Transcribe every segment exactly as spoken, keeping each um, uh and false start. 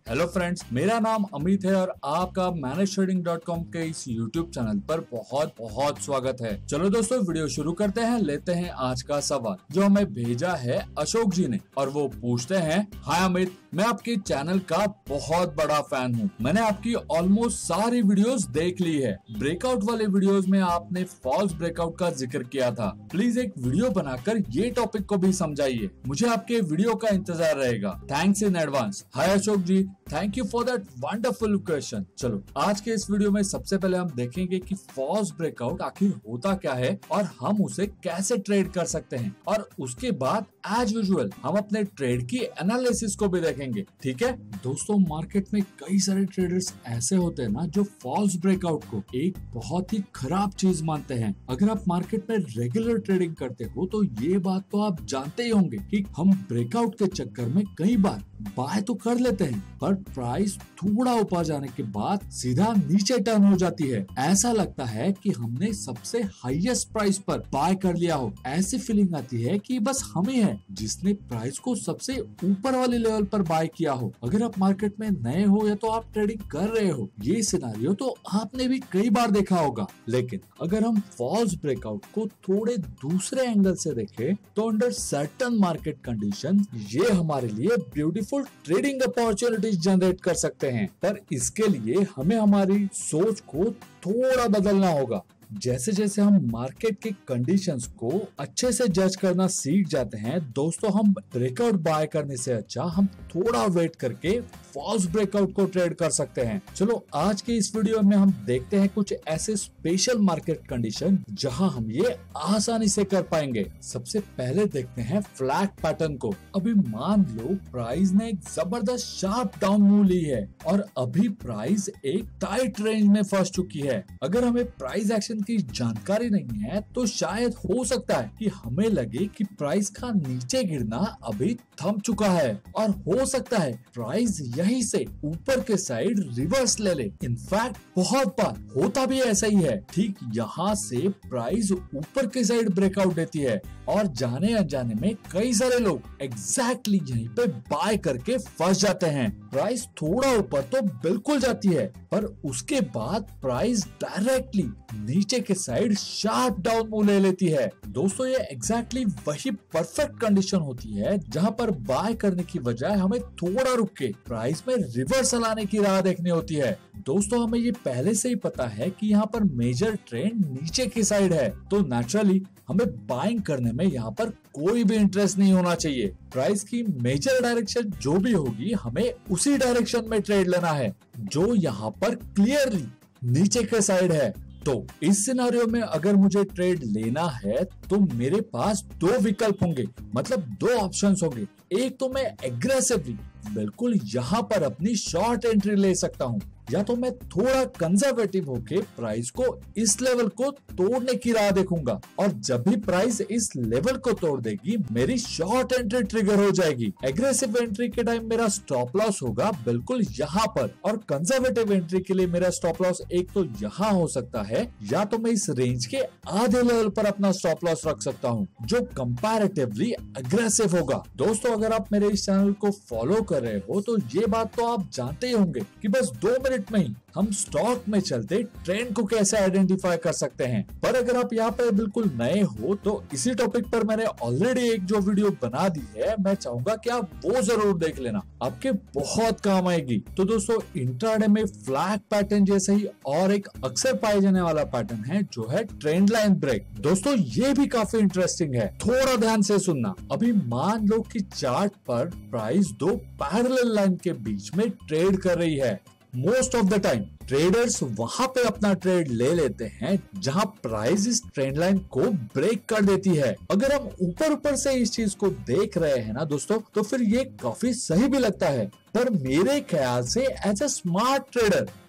Hello friends, मेरा नाम अमित है और आपका मैनेज ट्रेडिंग डॉट कॉम के इस यूट्यूब चैनल पर बहुत बहुत स्वागत है। चलो दोस्तों, वीडियो शुरू करते हैं। लेते हैं आज का सवाल जो हमें भेजा है अशोक जी ने, और वो पूछते हैं, हाय अमित, मैं आपके चैनल का बहुत बड़ा फैन हूँ। मैंने आपकी ऑलमोस्ट सारी वीडियोस देख ली है। ब्रेकआउट वाले वीडियोस में आपने फॉल्स ब्रेकआउट का जिक्र किया था। प्लीज एक वीडियो बनाकर ये टॉपिक को भी समझाइए। मुझे आपके वीडियो का इंतजार रहेगा। Thanks in advance. Hi Ashok ji, thank you for that wonderful question. चलो, आज के इस वीडियो में सबसे पहले हम देखेंगे कि फॉल्स ब्रेकआउट आखिर होता क्या है और हम उसे कैसे ट्रेड कर सकते हैं, और उसके बाद एज यूजुअल हम अपने ट्रेड की एनालिसिस को भी देखेंगे। ठीक है दोस्तों, मार्केट में कई सारे ट्रेडर्स ऐसे होते हैं ना जो फॉल्स ब्रेकआउट को एक बहुत ही खराब चीज मानते हैं। अगर आप मार्केट में रेगुलर ट्रेडिंग करते हो तो ये बात तो आप जानते ही होंगे कि हम ब्रेकआउट के चक्कर में कई बार बाय तो कर लेते हैं, पर प्राइस थोड़ा ऊपर जाने के बाद सीधा नीचे टर्न हो जाती है। ऐसा लगता है कि हमने सबसे हाईएस्ट प्राइस पर बाय कर लिया हो। ऐसी फीलिंग आती है कि बस हम ही है जिसने प्राइस को सबसे ऊपर वाले लेवल पर बाय किया हो। अगर आप मार्केट में नए हो या तो आप ट्रेडिंग कर रहे हो, ये सिनेरियो तो आपने भी कई बार देखा होगा। लेकिन अगर हम फॉल्स ब्रेकआउट को थोड़े दूसरे एंगल से देखें तो अंडर सर्टेन मार्केट कंडीशन ये हमारे लिए ब्यूटीफुल ट्रेडिंग अपॉर्चुनिटीज जनरेट कर सकते हैं। पर इसके लिए हमें हमारी सोच को थोड़ा बदलना होगा। जैसे जैसे हम मार्केट के कंडीशंस को अच्छे से जज करना सीख जाते हैं दोस्तों, हम ब्रेकआउट बाय करने से अच्छा हम थोड़ा वेट करके फॉल्स ब्रेकआउट को ट्रेड कर सकते हैं। चलो, आज के इस वीडियो में हम देखते हैं कुछ ऐसे स्पेशल मार्केट कंडीशन जहां हम ये आसानी से कर पाएंगे। सबसे पहले देखते हैं फ्लैट पैटर्न को। अभी मान लो प्राइस ने एक जबरदस्त शार्प डाउन मूव ली है और अभी प्राइस एक टाइट रेंज में फंस चुकी है। अगर हमें प्राइस एक्शन की जानकारी नहीं है तो शायद हो सकता है कि हमें लगे कि प्राइस का नीचे गिरना अभी थम चुका है, और हो सकता है प्राइस यहीं से ऊपर के साइड रिवर्स ले ले। इनफैक्ट बहुत बार होता भी ऐसा ही है। ठीक यहाँ से प्राइस ऊपर के साइड ब्रेकआउट देती है और जाने अनजाने में कई सारे लोग एग्जैक्टली यहीं पे बाय करके फंस जाते हैं। प्राइस थोड़ा ऊपर तो बिल्कुल जाती है, पर उसके बाद प्राइस डायरेक्टली नीचे के साइड शार्प डाउन मूव ले लेती है। दोस्तों, ये एग्जैक्टली वही परफेक्ट कंडीशन होती है जहां पर बाय करने की बजाय हमें थोड़ा रुक के प्राइस में रिवर्सल आने की राह देखनी होती है। दोस्तों, हमें ये पहले से ही पता है कि यहाँ पर मेजर ट्रेंड नीचे की साइड है, तो नेचुरली हमें बाइंग करने में यहाँ पर कोई भी इंटरेस्ट नहीं होना चाहिए। प्राइस की मेजर डायरेक्शन जो भी होगी हमें उसी डायरेक्शन में ट्रेड लेना है जो यहाँ पर क्लियरली नीचे के साइड है। तो इस सिनेरियो में अगर मुझे ट्रेड लेना है तो मेरे पास दो विकल्प होंगे, मतलब दो ऑप्शंस होंगे। एक तो मैं एग्रेसिवली बिल्कुल यहाँ पर अपनी शॉर्ट एंट्री ले सकता हूँ, या तो मैं थोड़ा कंजर्वेटिव होके प्राइस को इस लेवल को तोड़ने की राह देखूंगा, और जब भी प्राइस इस लेवल को तोड़ देगी मेरी शॉर्ट एंट्री ट्रिगर हो जाएगी। एग्रेसिव एंट्री के टाइम मेरा स्टॉप लॉस होगा बिल्कुल यहाँ पर, और कंजर्वेटिव एंट्री के लिए मेरा स्टॉप लॉस एक तो यहाँ हो सकता है, या तो मैं इस रेंज के आधे लेवल पर अपना स्टॉप लॉस रख सकता हूँ जो कंपैरेटिवली अग्रेसिव होगा। दोस्तों, अगर आप मेरे इस चैनल को फॉलो कर रहे हो तो ये बात तो आप जानते ही होंगे कि बस दो मिनट में ही हम स्टॉक में चलते ट्रेंड को कैसे आइडेंटिफाई कर सकते हैं। पर अगर आप यहाँ पे बिल्कुल नए हो तो इसी टॉपिक पर मैंने ऑलरेडी एक जो वीडियो बना दी है, मैं चाहूंगा कि आप वो जरूर देख लेना, आपके बहुत काम आएगी। तो दोस्तों, इंट्राडे में फ्लैग पैटर्न जैसे ही और एक अक्सर पाए जाने वाला पैटर्न है जो है ट्रेंड लाइन ब्रेक। दोस्तों, ये भी काफी इंटरेस्टिंग है, थोड़ा ध्यान से सुनना। अभी मान लो कि चार्ट पर प्राइस दो पैरेलल लाइन के बीच में ट्रेड कर रही है। Most of the time traders वहां पे अपना ट्रेड ले लेते हैं जहां प्राइस इस ट्रेंड लाइन को ब्रेक कर देती है। अगर हम ऊपर ऊपर से इस चीज को देख रहे हैं ना दोस्तों, तो फिर ये काफी सही भी लगता है, पर मेरे ख्याल से एज ए स्मार्ट ट्रेडर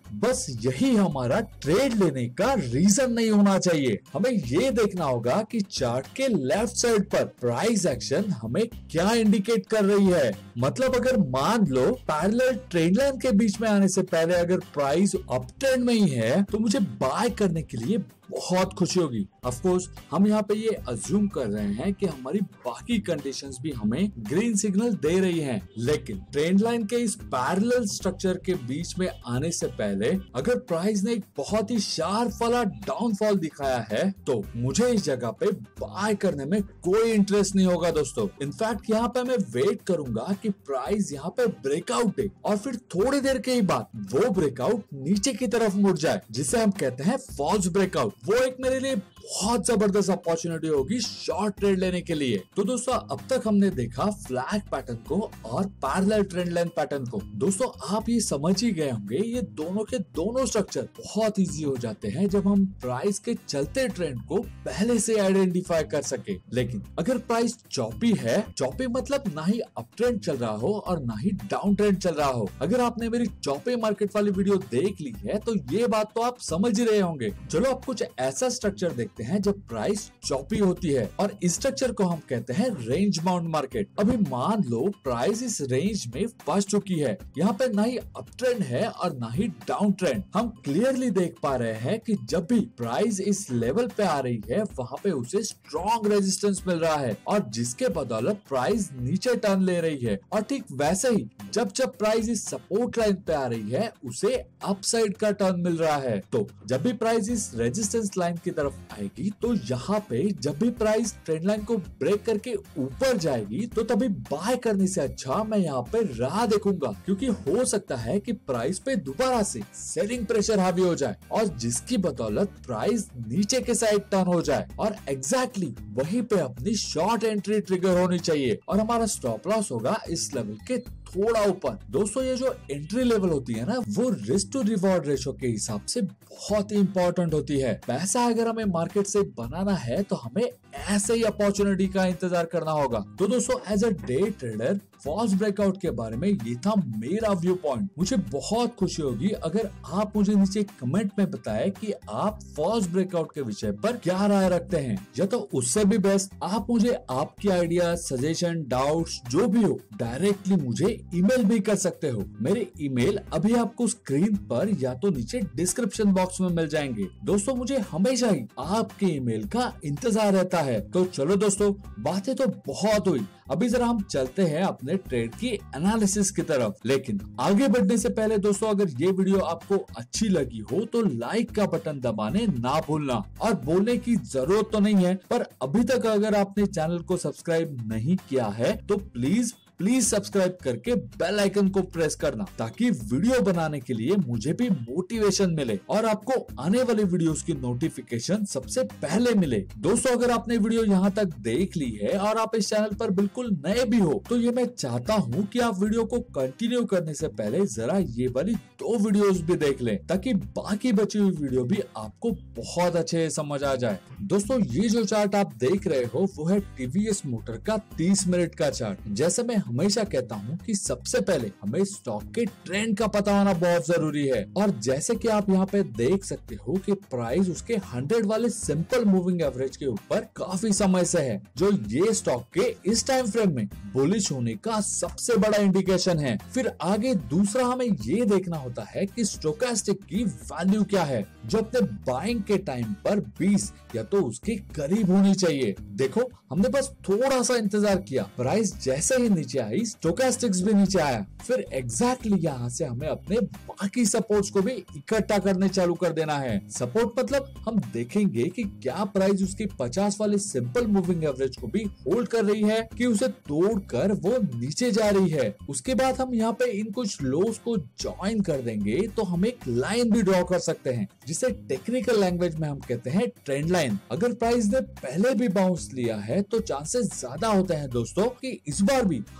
बस यही हमारा ट्रेड लेने का रीजन नहीं होना चाहिए। हमें ये देखना होगा कि चार्ट के लेफ्ट साइड पर प्राइस एक्शन हमें क्या इंडिकेट कर रही है। मतलब अगर मान लो पैरेलल ट्रेंड लाइन के बीच में आने से पहले अगर प्राइस अप ट्रेंड में ही है तो मुझे बाय करने के लिए बहुत खुशी होगी। ऑफ कोर्स हम यहाँ पे ये अज्यूम कर रहे हैं कि हमारी बाकी कंडीशंस भी हमें ग्रीन सिग्नल दे रही हैं, लेकिन ट्रेंड लाइन के इस पैरेलल स्ट्रक्चर के बीच में आने से पहले अगर प्राइस ने एक बहुत ही शार्प वाला डाउनफॉल दिखाया है तो मुझे इस जगह पे बाय करने में कोई इंटरेस्ट नहीं होगा दोस्तों। इनफैक्ट यहाँ पे मैं वेट करूंगा कि प्राइस यहाँ पे ब्रेकआउट दे और फिर थोड़ी देर के ही बाद वो ब्रेकआउट नीचे की तरफ मुड़ जाए, जिसे हम कहते हैं फॉल्स ब्रेकआउट। वो एक मेरे लिए बहुत जबरदस्त अपॉर्चुनिटी होगी शॉर्ट ट्रेड लेने के लिए। तो दोस्तों अब तक हमने देखा फ्लैग पैटर्न को और पैरेलल ट्रेंड लाइन पैटर्न को। दोस्तों आप ये समझ ही गए होंगे ये दोनों के दोनों स्ट्रक्चर बहुत इजी हो जाते हैं जब हम प्राइस के चलते ट्रेंड को पहले से आइडेंटिफाई कर सके। लेकिन अगर प्राइस चॉपी है, चॉपी मतलब ना ही अप ट्रेंड चल रहा हो और ना ही डाउन ट्रेंड चल रहा हो। अगर आपने मेरी चॉपी मार्केट वाली वीडियो देख ली है तो ये बात तो आप समझ ही रहे होंगे। चलो अब कुछ ऐसा स्ट्रक्चर देखते हैं जब प्राइस चॉपी होती है और इस स्ट्रक्चर को हम कहते हैं रेंज बाउंड मार्केट। अभी मान लो प्राइस इस रेंज में फंस चुकी है, यहाँ पे ना ही अप ट्रेंड है और ना ही डाउन ट्रेंड। हम क्लियरली देख पा रहे हैं कि जब भी प्राइस इस लेवल पे आ रही है वहाँ पे उसे स्ट्रॉन्ग रेजिस्टेंस मिल रहा है और जिसके बदौलत प्राइस नीचे टर्न ले रही है। और ठीक वैसे ही जब जब प्राइस इस सपोर्ट लाइन पे आ रही है उसे अपसाइड का टर्न मिल रहा है। तो जब भी प्राइस इस रेजिस्टेंस लाइन की तरफ आएगी तो यहाँ पे जब भी प्राइस ट्रेंड लाइन को ब्रेक करके ऊपर जाएगी तो तभी बाय करने से अच्छा मैं यहाँ पे राह देखूंगा, क्योंकि हो सकता है कि प्राइस पे दोबारा से सेलिंग प्रेशर हावी हो जाए और जिसकी बदौलत प्राइस नीचे के साइड टर्न हो जाए और एग्जैक्टली वहीं पे अपनी शॉर्ट एंट्री ट्रिगर होनी चाहिए और हमारा स्टॉप लॉस होगा इस लेवल के थोड़ा ऊपर। दोस्तों ये जो एंट्री लेवल होती है ना वो रिस्क टू रिवॉर्ड रेशो के हिसाब से बहुत ही इंपॉर्टेंट होती है। पैसा अगर हमें मार्केट से बनाना है तो हमें ऐसे ही अपॉर्चुनिटी का इंतजार करना होगा। तो दोस्तों as a day trader false breakout के बारे में ये था मेरा व्यू पॉइंट। मुझे बहुत खुशी होगी अगर आप मुझे नीचे कमेंट में बताएं कि आप फॉल्स ब्रेकआउट के विषय पर क्या राय रखते हैं, या तो उससे भी बेस्ट आप मुझे आपकी आइडिया, सजेशन, डाउट्स जो भी हो डायरेक्टली मुझे ईमेल भी कर सकते हो। मेरे ईमेल अभी आपको स्क्रीन पर या तो नीचे डिस्क्रिप्शन बॉक्स में मिल जाएंगे। दोस्तों मुझे हमेशा ही आपके ईमेल का इंतजार रहता है। तो चलो दोस्तों बातें तो बहुत हुई, अभी जरा हम चलते हैं अपने ट्रेड की एनालिसिस की तरफ। लेकिन आगे बढ़ने से पहले दोस्तों अगर ये वीडियो आपको अच्छी लगी हो तो लाइक का बटन दबाने ना भूलना। और बोलने की जरूरत तो नहीं है, पर अभी तक अगर आपने चैनल को सब्सक्राइब नहीं किया है तो प्लीज प्लीज सब्सक्राइब करके बेल आइकन को प्रेस करना ताकि वीडियो बनाने के लिए मुझे भी मोटिवेशन मिले और आपको आने वाली वीडियोस की नोटिफिकेशन सबसे पहले मिले। दोस्तों अगर आपने वीडियो यहाँ तक देख ली है और आप इस चैनल पर बिल्कुल नए भी हो तो ये मैं चाहता हूँ कि आप वीडियो को कंटिन्यू करने से पहले जरा ये वाली दो वीडियोस भी देख लें ताकि बाकी बची हुई वीडियो भी आपको बहुत अच्छे से समझ आ जाए। दोस्तों ये जो चार्ट आप देख रहे हो वो है टीवीएस मोटर का तीस मिनट का चार्ट। जैसे मैं हमेशा कहता हूँ कि सबसे पहले हमें स्टॉक के ट्रेंड का पता होना बहुत जरूरी है और जैसे कि आप यहाँ पे देख सकते हो कि प्राइस उसके हंड्रेड वाले सिंपल मूविंग एवरेज के ऊपर काफी समय से है, जो ये स्टॉक के इस टाइम फ्रेम में बुलिश होने का सबसे बड़ा इंडिकेशन है। फिर आगे दूसरा हमें ये देखना होता है कि स्टोकास्टिक की वैल्यू क्या है जो अपने बाइंग के टाइम पर बीस या तो उसके करीब होनी चाहिए। देखो हमने बस थोड़ा सा इंतजार किया, प्राइस जैसे ही नीचे आई स्टोकास्टिक्स भी नीचे आया, फिर एग्जैक्टली यहाँ से हमें अपने बाकी सपोर्ट्स को भी इकट्ठा करने चालू कर देना है। सपोर्ट मतलब हम देखेंगे कि क्या प्राइस उसकी पचास वाले सिंपल मूविंग एवरेज को भी होल्ड कर रही है कि उसे तोड़कर वो नीचे जा रही है। उसके बाद हम यहाँ पे इन कुछ लोस को ज्वाइन कर देंगे तो हम एक लाइन भी ड्रॉ कर सकते हैं जिसे टेक्निकल लैंग्वेज में हम कहते हैं ट्रेंड लाइन। अगर प्राइस ने पहले भी बाउंस लिया है तो चांसेस ज्यादा होते हैं दोस्तों कि इस बार भी हम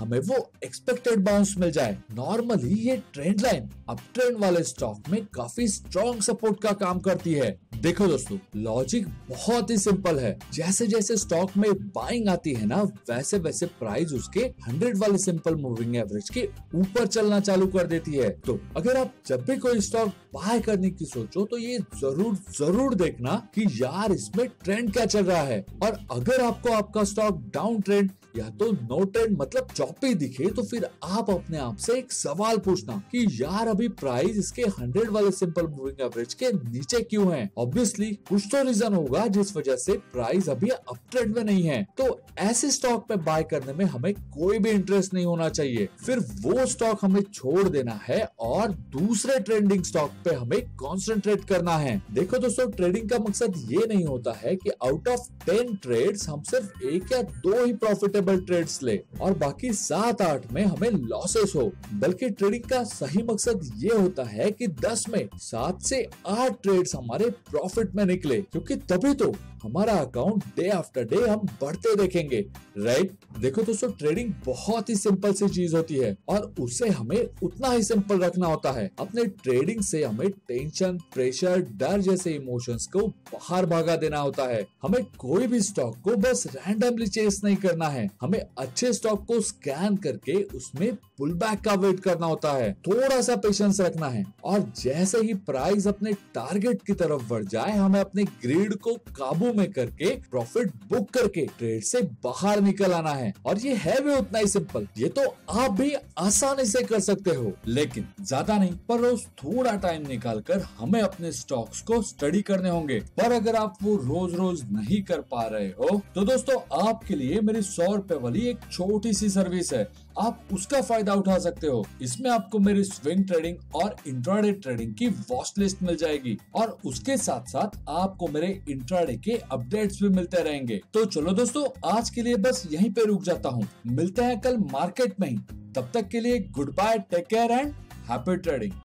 हमें वो एक्सपेक्टेड बाउंस मिल जाए। नॉर्मली ये ट्रेंड लाइन अप ट्रेंड वाले स्टॉक में काफी स्ट्रॉन्ग सपोर्ट का काम करती है। देखो दोस्तों, लॉजिक बहुत ही सिंपल है। जैसे जैसे स्टॉक में बाइंग आती है ना, वैसे वैसे प्राइस उसके हंड्रेड वाले सिंपल मूविंग एवरेज के ऊपर चलना चालू कर देती है। तो अगर आप जब भी कोई स्टॉक बाय करने की सोचो तो ये जरूर जरूर देखना कि यार इसमें ट्रेंड क्या चल रहा है। और अगर आपको आपका स्टॉक डाउन ट्रेंड या तो नो ट्रेंड मतलब चौपी दिखे तो फिर आप अपने आप से एक सवाल पूछना कि यार अभी प्राइस इसके हंड्रेड वाले सिंपल मूविंग एवरेज के नीचे क्यों है। ऑब्वियसली कुछ तो रीजन होगा जिस वजह से प्राइस अभी अप ट्रेंड में नहीं है। तो ऐसे स्टॉक पे बाय करने में हमें कोई भी इंटरेस्ट नहीं होना चाहिए। फिर वो स्टॉक हमें छोड़ देना है और दूसरे ट्रेंडिंग स्टॉक पे हमें कॉन्सेंट्रेट करना है। देखो दोस्तों, ट्रेडिंग का मकसद ये नहीं होता है कि आउट ऑफ टेन ट्रेड्स हम सिर्फ एक या दो ही प्रॉफिट ट्रेड्स ले और बाकी सात आठ में हमें लॉसेस हो, बल्कि ट्रेडिंग का सही मकसद ये होता है कि दस में सात से आठ ट्रेड्स हमारे प्रॉफिट में निकले, क्योंकि तभी तो हमारा अकाउंट डे आफ्टर डे हम बढ़ते देखेंगे, राइट। देखो दोस्तों, ट्रेडिंग बहुत ही सिंपल सी चीज होती है और उसे हमें उतना ही सिंपल रखना होता है। अपने ट्रेडिंग से हमें टेंशन, प्रेशर, डर जैसे इमोशंस को बाहर भागा देना होता है। हमें कोई भी स्टॉक को बस रैंडमली चेस नहीं करना है। हमें अच्छे स्टॉक को स्कैन करके उसमें पुल बैक का वेट करना होता है, थोड़ा सा पेशेंस रखना है और जैसे ही प्राइस अपने टारगेट की तरफ बढ़ जाए हमें अपने ग्रीड को काबू में करके प्रॉफिट बुक करके ट्रेड से बाहर निकल आना है। और ये है भी उतना ही सिंपल। ये तो आप भी आसानी से कर सकते हो, लेकिन ज्यादा नहीं पर रोज थोड़ा टाइम निकालकर हमें अपने स्टॉक्स को स्टडी करने होंगे। पर अगर आप वो रोज रोज नहीं कर पा रहे हो तो दोस्तों आपके लिए मेरी सौ रुपए वाली एक छोटी सी सर्विस है, आप उसका फायदा उठा सकते हो। इसमें आपको मेरी स्विंग ट्रेडिंग और इंट्राडे ट्रेडिंग की वॉच लिस्ट मिल जाएगी और उसके साथ साथ आपको मेरे इंट्राडे के अपडेट्स भी मिलते रहेंगे। तो चलो दोस्तों, आज के लिए बस यहीं पे रुक जाता हूँ। मिलते हैं कल मार्केट में ही। तब तक के लिए good bye, take care and happy trading.